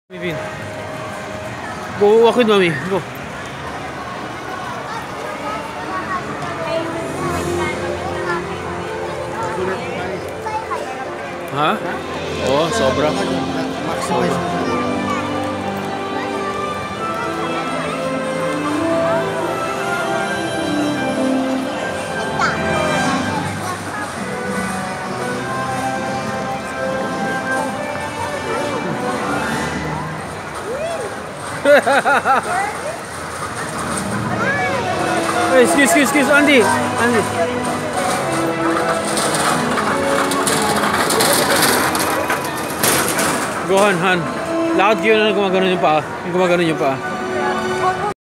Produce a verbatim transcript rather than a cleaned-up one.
Vin. Go, walk with mommy. Go. Ha? Oh, sobra. Sobra. Hey, excuse, excuse, excuse, Andy. Andy. Go, Han, Han. Lakad kayo na gumagano yung paa. Yung gumagano yung paa.